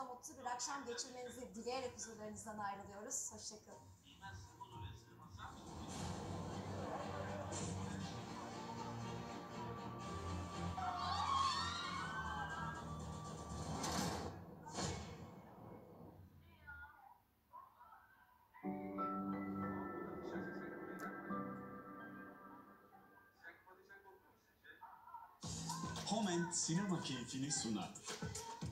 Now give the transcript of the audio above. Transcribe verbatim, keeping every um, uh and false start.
da mutlu bir akşam geçirmenizi dileyerek huzurlarınızdan ayrılıyoruz. Hoşçakalın. Homent sinema keyfini sunar.